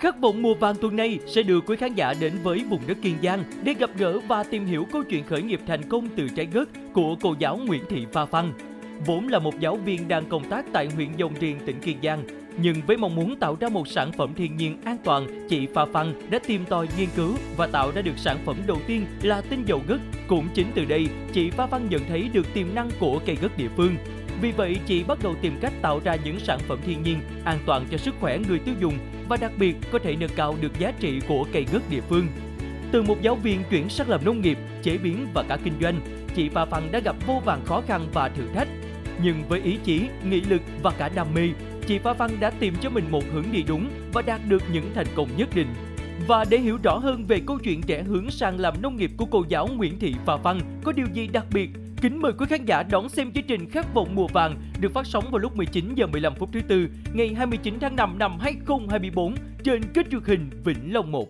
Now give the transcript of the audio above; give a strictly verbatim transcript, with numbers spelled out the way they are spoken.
Khát vọng mùa vàng tuần này sẽ đưa quý khán giả đến với vùng đất Kiên Giang để gặp gỡ và tìm hiểu câu chuyện khởi nghiệp thành công từ trái gấc của cô giáo Nguyễn Thị Pha Phăng. Vốn là một giáo viên đang công tác tại huyện Dồng Riềng, tỉnh Kiên Giang, nhưng với mong muốn tạo ra một sản phẩm thiên nhiên an toàn, chị Pha Phăng đã tìm tòi nghiên cứu và tạo ra được sản phẩm đầu tiên là tinh dầu gấc. Cũng chính từ đây, chị Pha Phăng nhận thấy được tiềm năng của cây gấc địa phương. Vì vậy, chị bắt đầu tìm cách tạo ra những sản phẩm thiên nhiên an toàn cho sức khỏe người tiêu dùng và đặc biệt có thể nâng cao được giá trị của cây gấc địa phương. Từ một giáo viên chuyển sang làm nông nghiệp, chế biến và cả kinh doanh, chị Pha Phăng đã gặp vô vàn khó khăn và thử thách. Nhưng với ý chí, nghị lực và cả đam mê, chị Pha Phăng đã tìm cho mình một hướng đi đúng và đạt được những thành công nhất định. Và để hiểu rõ hơn về câu chuyện trẻ hướng sang làm nông nghiệp của cô giáo Nguyễn Thị Pha Phăng có điều gì đặc biệt, kính mời quý khán giả đón xem chương trình Khát vọng mùa vàng được phát sóng vào lúc mười chín giờ mười lăm phút thứ tư ngày hai mươi chín tháng năm năm hai nghìn không trăm hai mươi tư trên kênh truyền hình Vĩnh Long một.